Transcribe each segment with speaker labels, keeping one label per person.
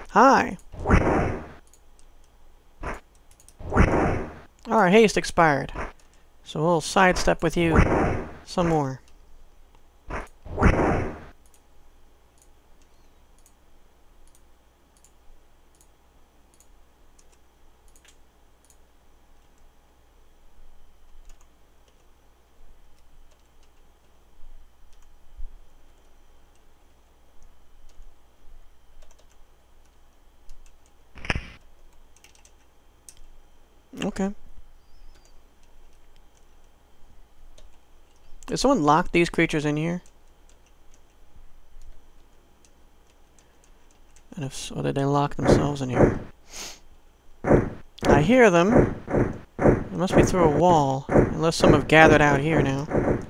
Speaker 1: Hi! Our haste expired. So we'll sidestep with you some more. Okay. Did someone lock these creatures in here? And if so, did they lock themselves in here? I hear them. It must be through a wall. Unless some have gathered out here now.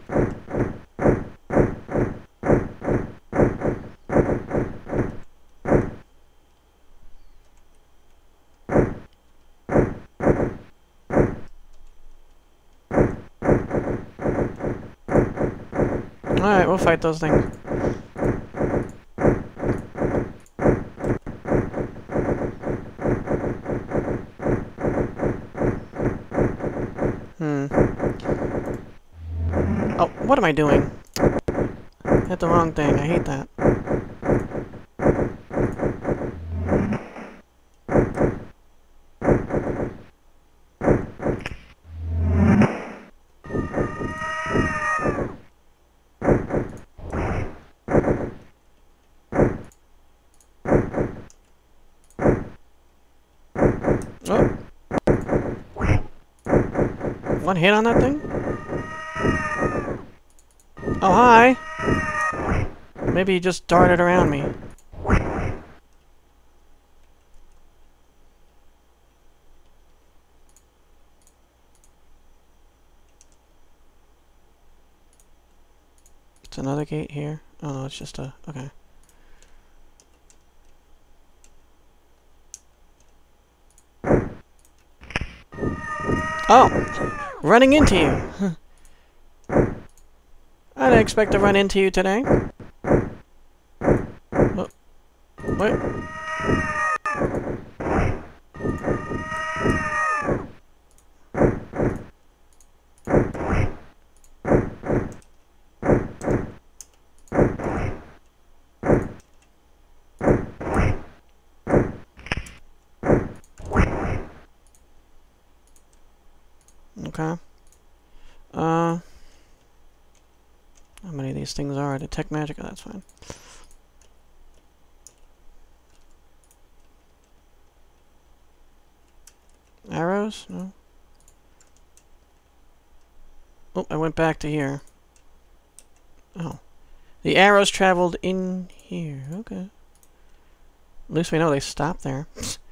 Speaker 1: Alright, we'll fight those things. Oh, what am I doing? Hit the wrong thing. I hate that. Oh. One hit on that thing? Oh, hi! Maybe he just darted around me. It's another gate here. Oh no, it's just a... okay. Oh! Running into you! I didn't expect to run into you today. Oh. What? Okay. How many of these things are? Detect magic? Oh, that's fine. Arrows? No. Oh, I went back to here. Oh. The arrows traveled in here. Okay. At least we know they stopped there.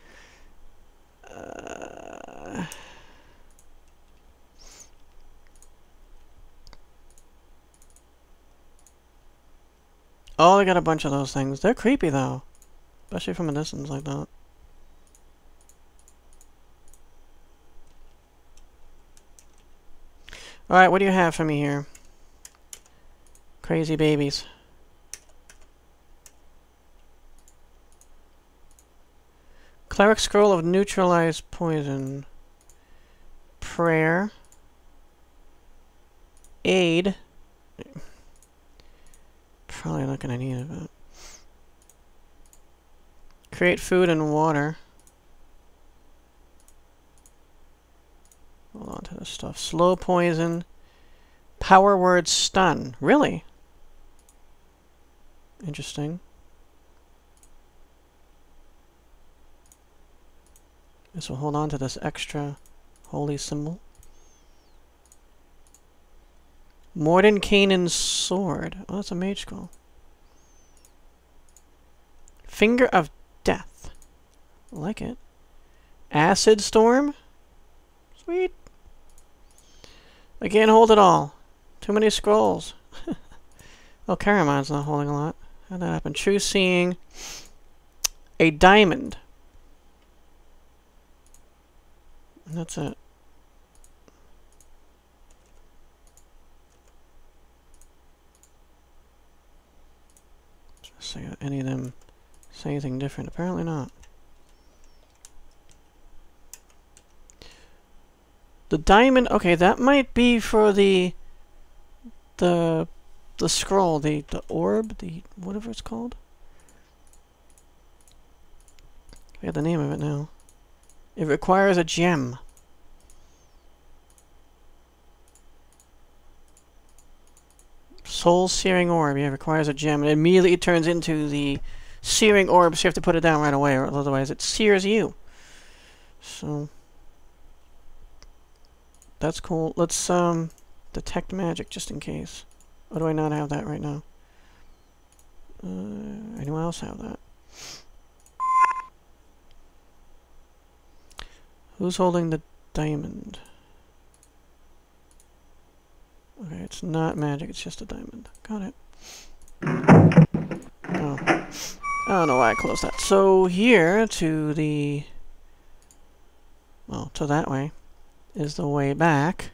Speaker 1: Oh, they got a bunch of those things. They're creepy, though. Especially from a distance like that. Alright, what do you have for me here? Crazy babies. Cleric Scroll of Neutralized Poison. Prayer. Aid. Probably not gonna need it, but... Create food and water. Hold on to this stuff. Slow poison. Power word stun. Really? Interesting. Guess we'll hold on to this extra holy symbol. Mordenkainen's sword. Oh, that's a mage skull. Finger of death. Like it. Acid storm. Sweet. I can't hold it all. Too many scrolls. Oh, Karamon's not holding a lot. How'd that happen? True seeing. A diamond. And that's it. So any of them anything different. Apparently not. The diamond, okay, that might be for the scroll, the orb, the whatever it's called. I forget the name of it now. It requires a gem. Soul Searing Orb, yeah, requires a gem. It immediately turns into the Searing Orb, so you have to put it down right away, or otherwise it sears you. So that's cool. Let's detect magic just in case. Or do I not have that right now? Anyone else have that? Who's holding the diamond? Okay, it's not magic, it's just a diamond. Got it. Oh. I don't know why I closed that. So here to the... well, to that way is the way back.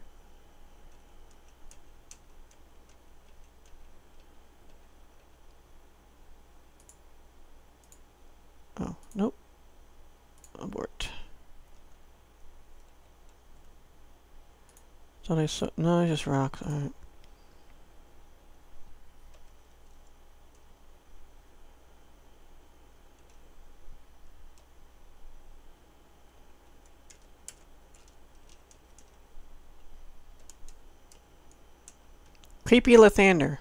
Speaker 1: Oh, nope. Abort. So they no, it's just rocks. Alright. Creepy Lathander.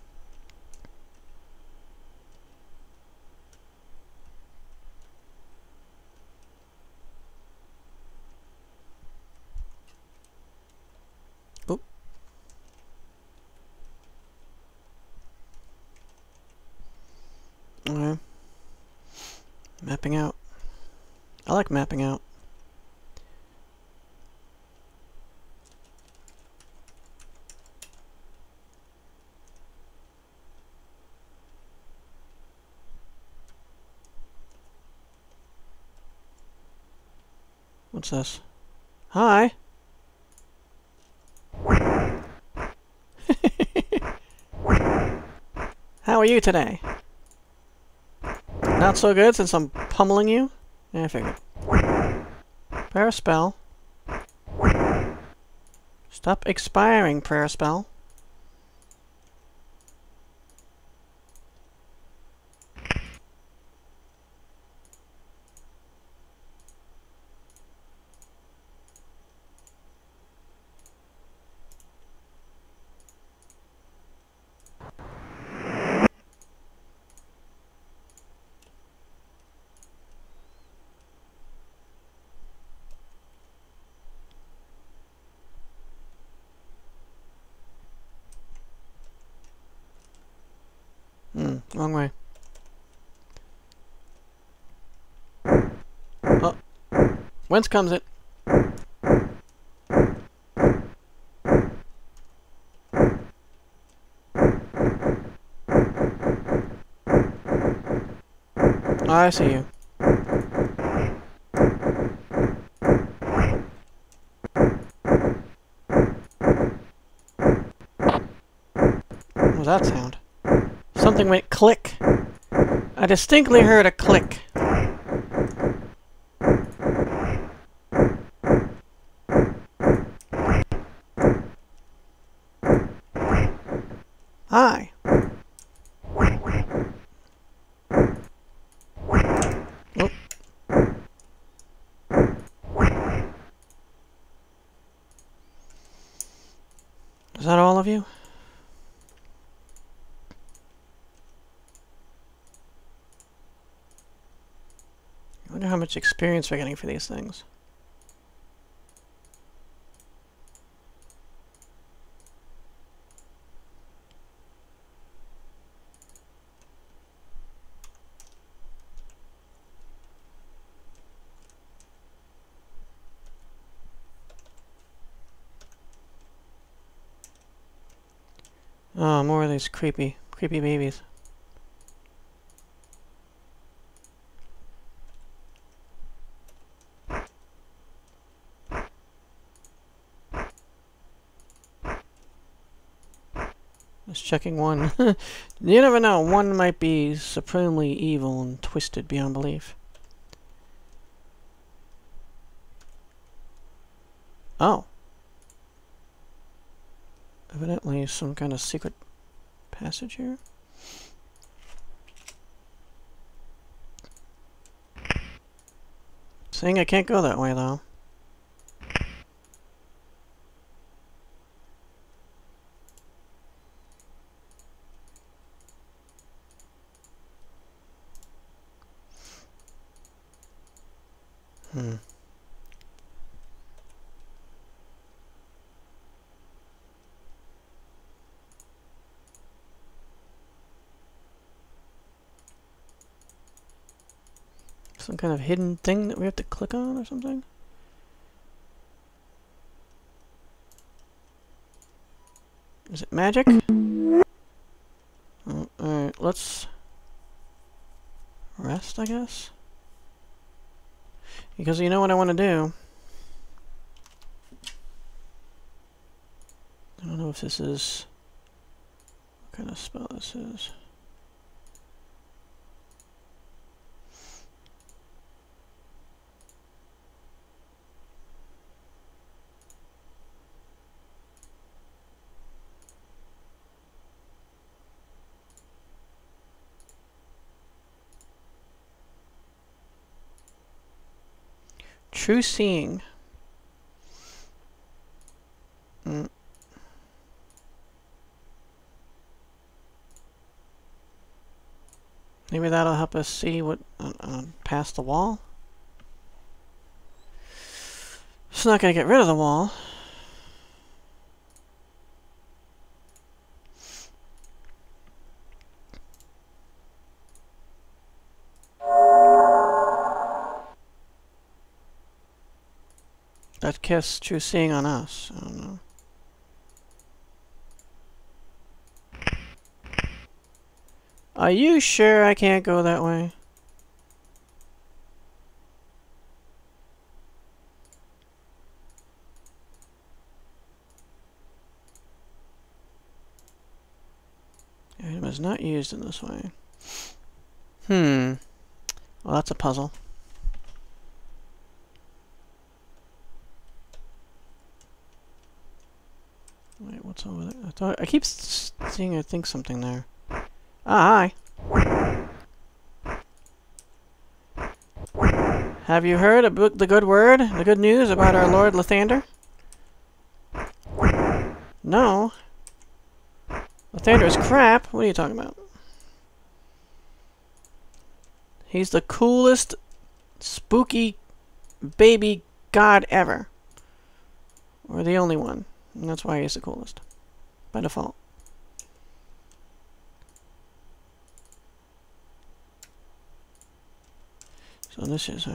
Speaker 1: Oop. Okay. Mapping out. I like mapping out. What's this? Hi! How are you today? Not so good since I'm pummeling you? Yeah, I figured. Prayer spell. Stop expiring, prayer spell. Wrong way. Oh. Whence comes it? Oh, I see you. What was that sound? Something went click. I distinctly heard a click. Hi. Oh. Is that all of you? I wonder how much experience we're getting for these things. Oh, more of these creepy babies. Just checking one. You never know. One might be supremely evil and twisted beyond belief. Oh. Evidently some kind of secret passage here. Saying I can't go that way, though. Some kind of hidden thing that we have to click on or something? Is it magic? Oh, alright, let's rest, I guess? Because you know what I want to do. I don't know if this is... what kind of spell this is. True seeing. Maybe that'll help us see what past the wall. It's not going to get rid of the wall. That casts true seeing on us. I don't know. Are you sure I can't go that way? Item is not used in this way. Well, that's a puzzle. Wait, what's over there? I keep seeing, I think, something there. Ah, hi. Have you heard the good word, the good news about our Lord Lathander? No. Lathander is crap? What are you talking about? He's the coolest, spooky baby god ever. Or the only one. And that's why he's the coolest. By default. So this is,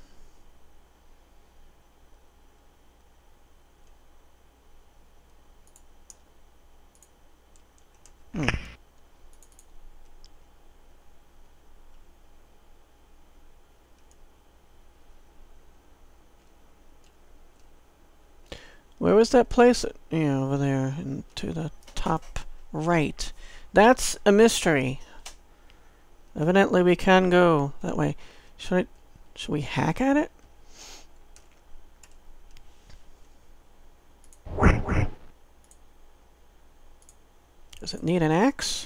Speaker 1: Where was that place? Yeah, over there, to the top right. That's a mystery. Evidently we can go that way. Should we hack at it? Does it need an axe?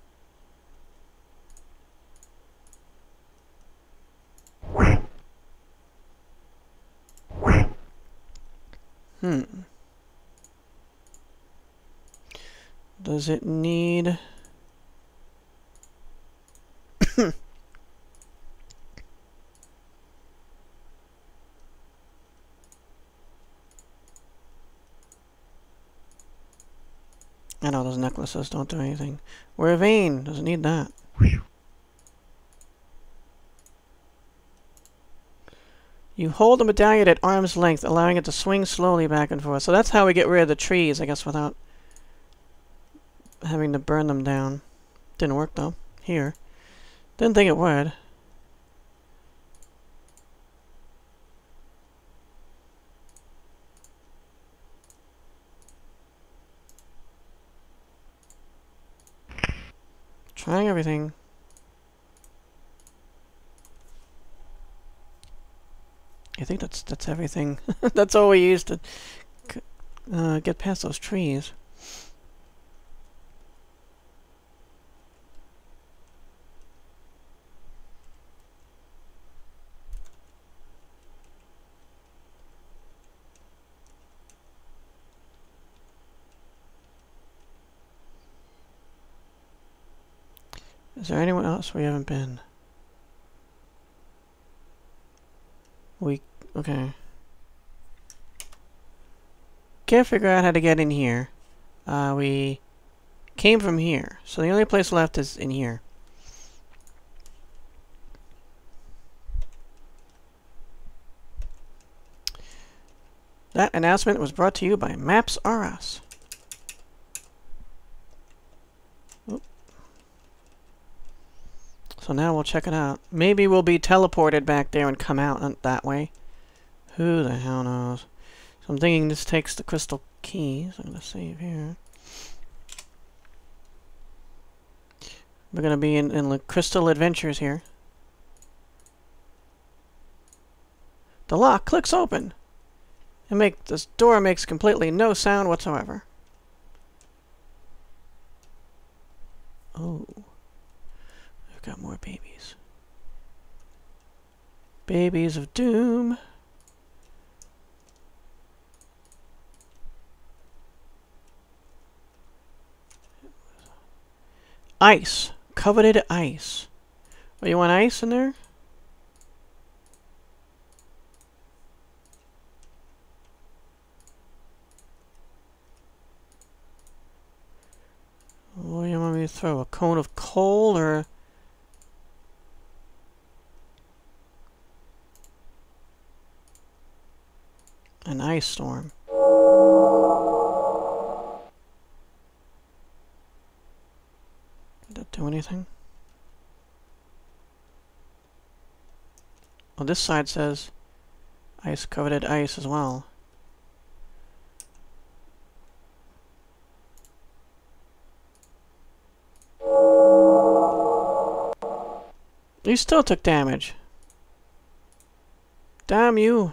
Speaker 1: Does it need... I know those necklaces don't do anything. We're a vein. Doesn't need that. You hold the medallion at arm's length, allowing it to swing slowly back and forth. So that's how we get rid of the trees, I guess, without having to burn them down. Didn't work, though. Here. Didn't think it would. Trying everything. I think that's everything. That's all we used to get past those trees. Is there anyone else we haven't been? Okay. Can't figure out how to get in here. We came from here, so the only place left is in here. That announcement was brought to you by Maps R Us. Oop. So now we'll check it out. Maybe we'll be teleported back there and come out that way. Who the hell knows? So I'm thinking this takes the crystal keys. I'm going to save here. We're going to be in the crystal adventures here. The lock clicks open. This door makes completely no sound whatsoever. Oh. We've got more babies. Babies of doom. Ice. Coveted ice. Oh, you want ice in there? What do you want me to throw? A cone of coal or... an ice storm? Did that do anything? Well, this side says ice coveted ice as well. You still took damage. Damn you.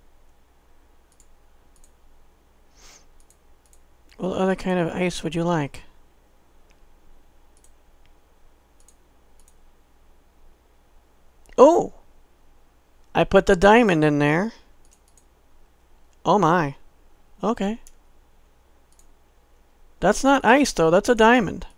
Speaker 1: What other kind of ice would you like? Oh! I put the diamond in there. Oh my. Okay. That's not ice though, that's a diamond.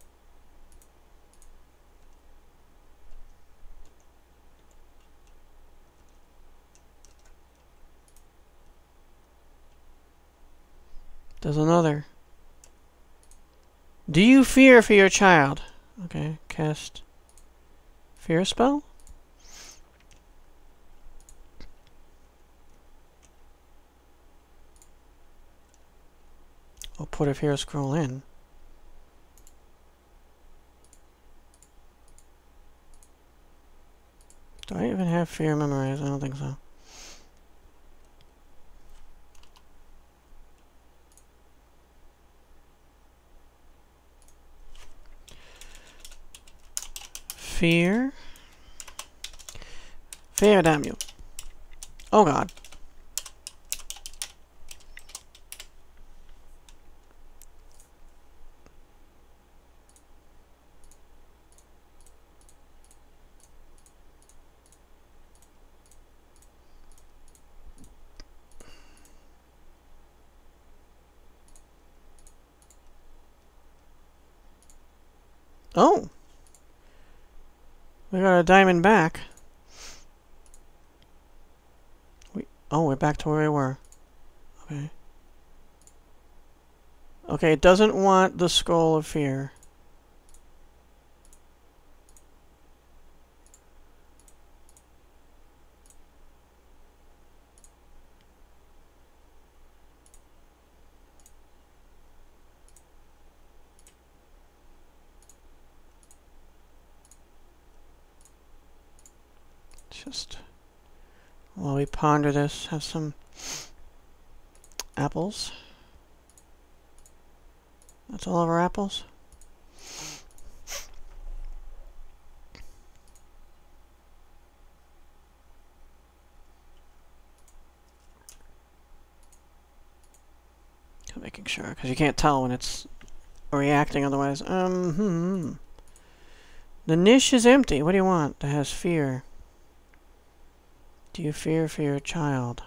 Speaker 1: There's another. Do you fear for your child? Okay, cast fear spell? I'll put a fear scroll in. Do I even have fear memorized? I don't think so. Fear. Fear, damn you. Oh god. Oh. We got a diamond back. We're back to where we were. Okay. Okay, it doesn't want the scroll of fear. Just while we ponder this, have some apples. That's all of our apples. make sure, because you can't tell when it's reacting otherwise. The niche is empty. What do you want that has fear? Do you fear for your child?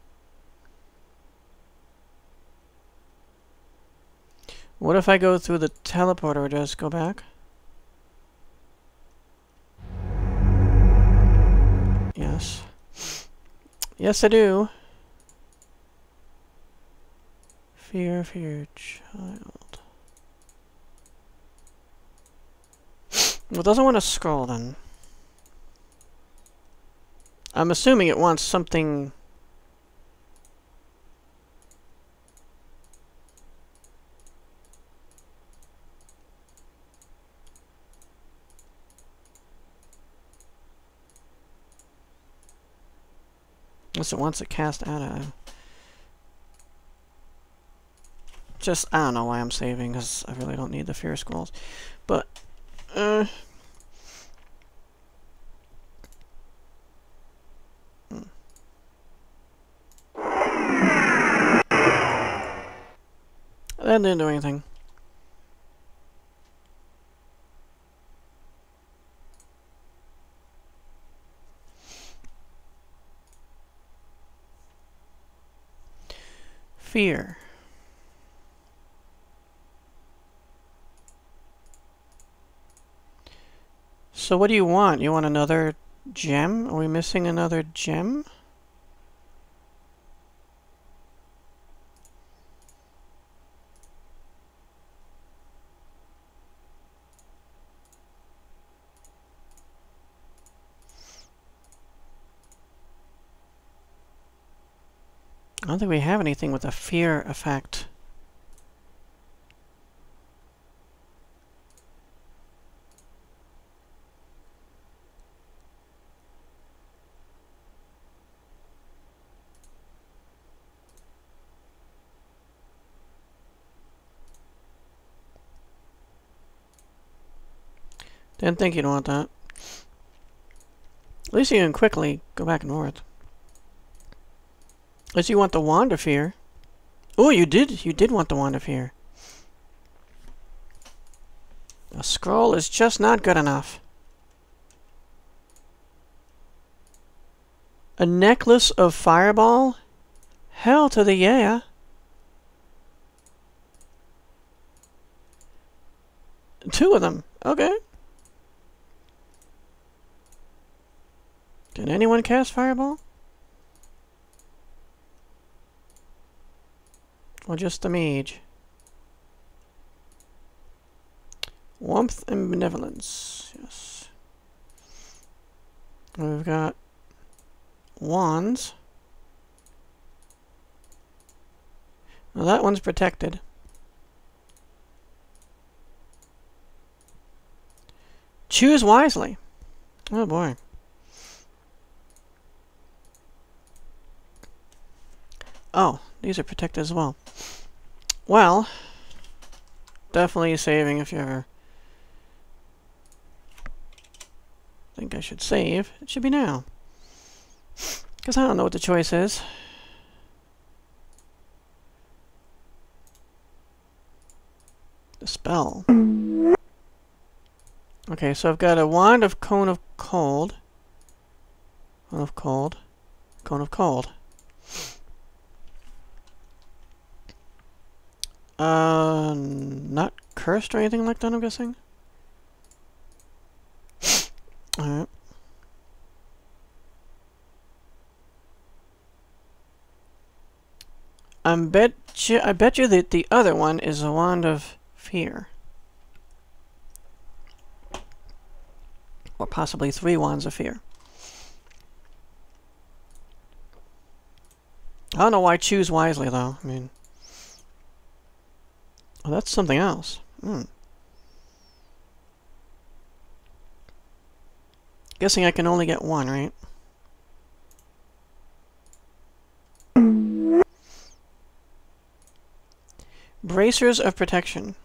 Speaker 1: What if I go through the teleporter or just go back? Yes. Yes, I do. Fear for your child. Well, it doesn't want to scroll then. I'm assuming it wants something. Unless it wants to cast out of. Just, I don't know why I'm saving, because I really don't need the fear scrolls. But, That didn't do anything. Fear. So what do you want? You want another gem? Are we missing another gem? I don't think we have anything with a fear effect. Didn't think you'd want that. At least you can quickly go back north. Unless you want the Wand of Fear. Oh, you did want the Wand of Fear. A scroll is just not good enough. A necklace of fireball? Hell to the yeah. Two of them. Okay. Can anyone cast fireball? Or just the mage? Warmth and benevolence. Yes. We've got wands. Well, that one's protected. Choose wisely. Oh boy. Oh, these are protected as well. Well, definitely saving if you ever think I should save. It should be now. Because I don't know what the choice is. The spell. Okay, so I've got a wand of cone of cold. Cone of cold. Cone of cold. Not cursed or anything like that, I'm guessing? Alright. I bet you that the other one is a wand of fear. Or possibly 3 wands of fear. I don't know why choose wisely, though. I mean... Oh, that's something else. Guessing I can only get one, right? Bracers of protection.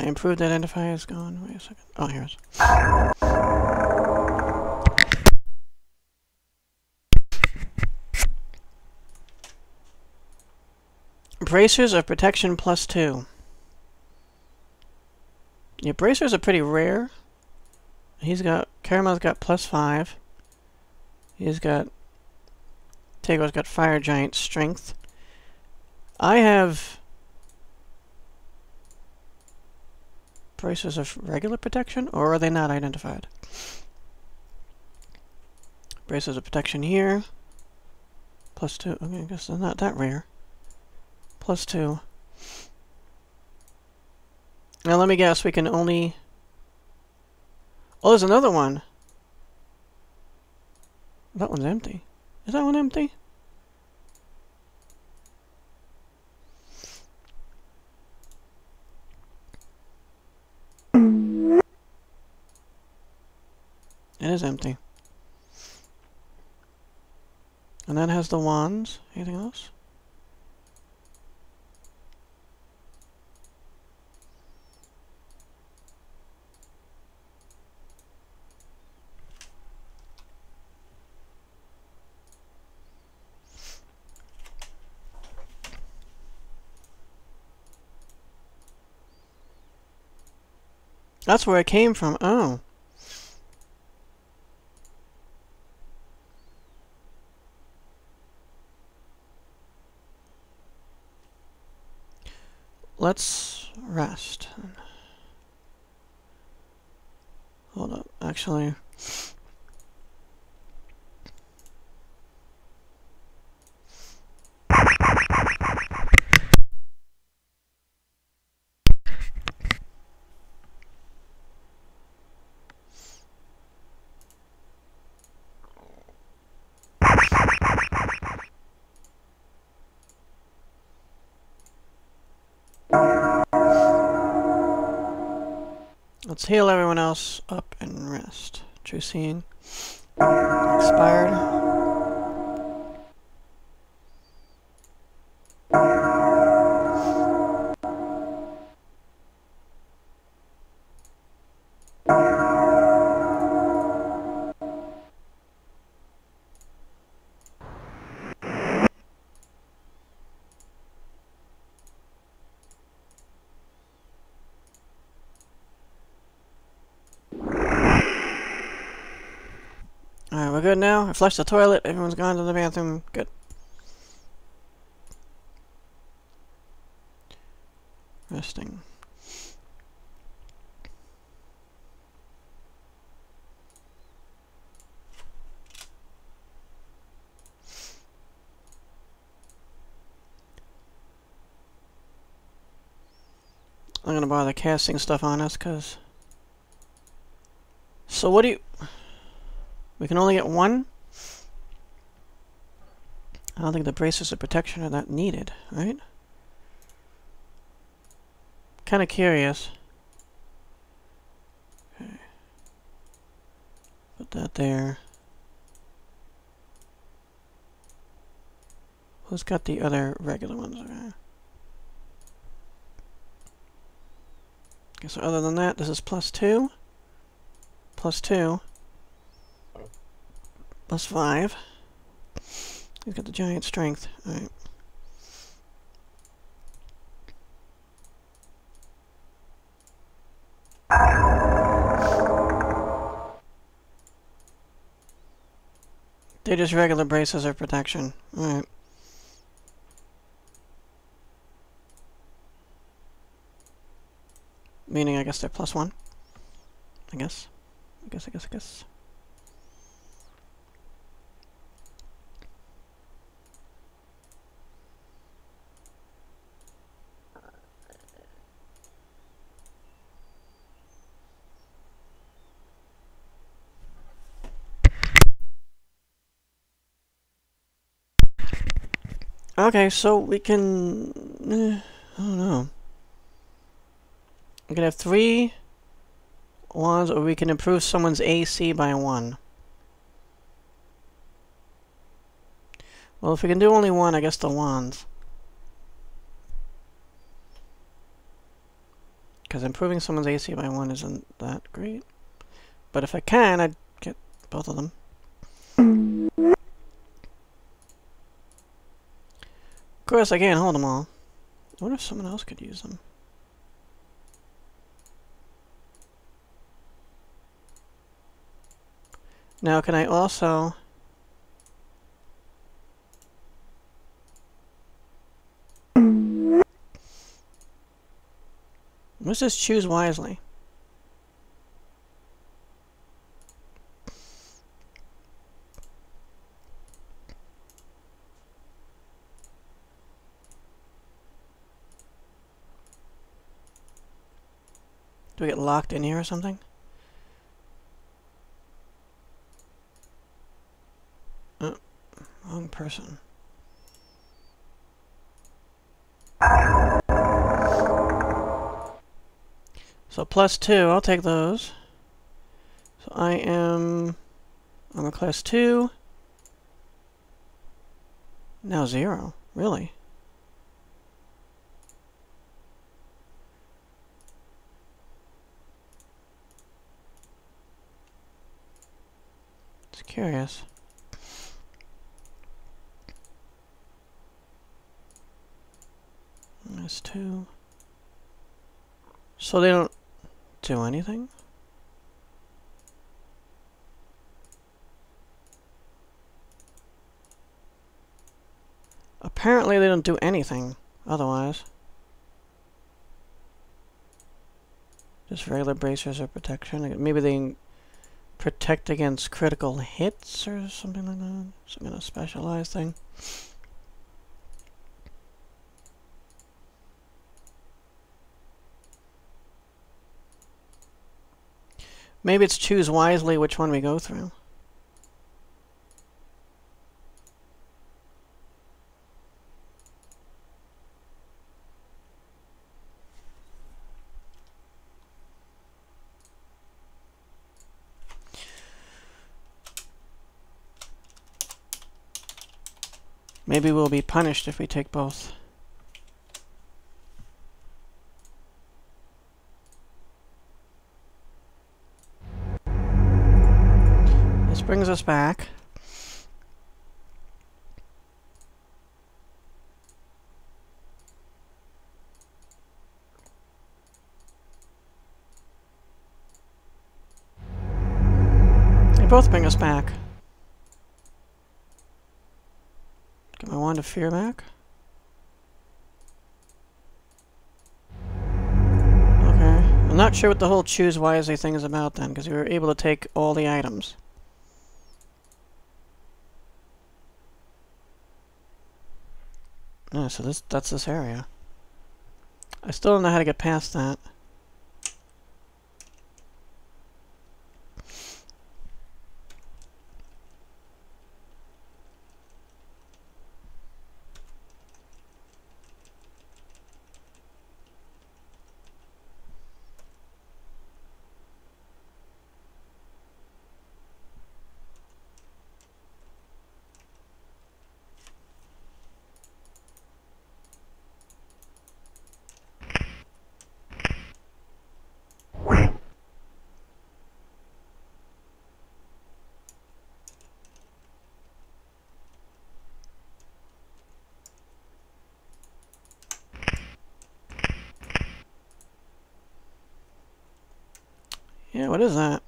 Speaker 1: My improved identifier is gone. Wait a second. Oh, here it is. Bracers of protection +2. Yeah, bracers are pretty rare. Caramel's got +5. Tego's got Fire Giant Strength. I have bracers of regular protection, or are they not identified? Bracers of protection here. +2. Okay, I guess they're not that rare. +2. Now let me guess, we can only... Oh, there's another one. That one's empty. Is that one empty? It is empty. And that has the wands. Anything else? That's where it came from. Oh. Let's rest. Hold up. Actually... Let's heal everyone else up and rest. True Seeing. Expired. Alright, we're good now. I flushed the toilet. Everyone's gone to the bathroom. Good. Resting. I'm gonna bother casting stuff on us, cause... So what do you... We can only get one? I don't think the braces of protection are that needed, right? Kinda curious. Okay. Put that there. Who's got the other regular ones? Okay, so other than that, this is +2. +2. +5. He's got the giant strength. Alright. They're just regular braces of protection. Alright. Meaning, I guess they're +1. I guess. I guess. Okay, so we can... I don't know. We can have 3 wands, or we can improve someone's AC by 1. Well, if we can do only 1, I guess the wands. because improving someone's AC by 1 isn't that great. But if I can, I'd get both of them. Of course, I can't hold them all. I wonder if someone else could use them. Now, can I also... Let's just choose wisely. Do we get locked in here or something? Oh, wrong person. So +2, I'll take those. So I am armor class 2. Now 0. Really? It's curious. -2. So they don't do anything? Apparently they don't do anything otherwise. Just regular bracers or protection. Maybe they can protect against critical hits or something like that. Some kind of specialized thing. Maybe it's choose wisely which one we go through. Maybe we'll be punished if we take both. This brings us back. They both bring us back. Get my wand of fear back. Okay. I'm not sure what the whole choose wisely thing is about then, because we were able to take all the items. No, so that's this area. I still don't know how to get past that. Yeah, what is that?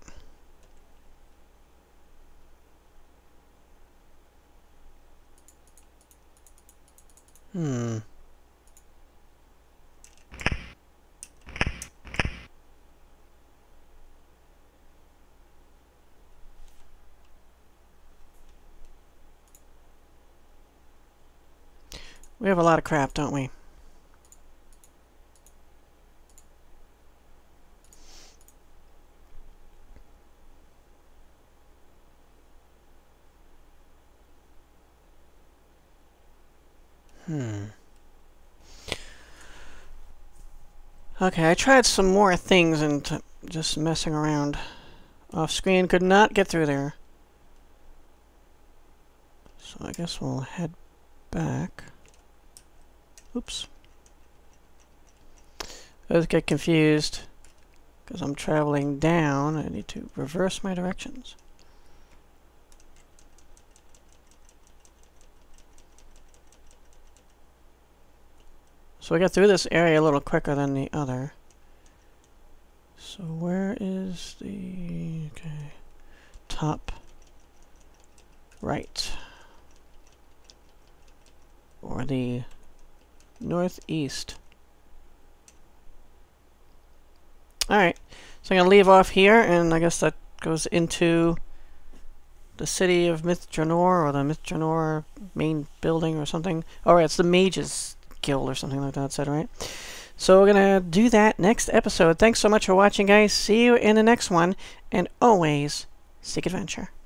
Speaker 1: We have a lot of crap, don't we? Okay, I tried some more things and just messing around off screen. Could not get through there. So I guess we'll head back. Oops. I always get confused because I'm traveling down. I need to reverse my directions. So we got through this area a little quicker than the other. So where is the... okay. Top right. Or the northeast. Alright, so I'm going to leave off here, and I guess that goes into the city of Myth Drannor, or the Myth Drannor main building or something. Alright, it's the Mages Guild or something like that, said, right? So we're going to do that next episode. Thanks so much for watching, guys. See you in the next one, and always seek adventure.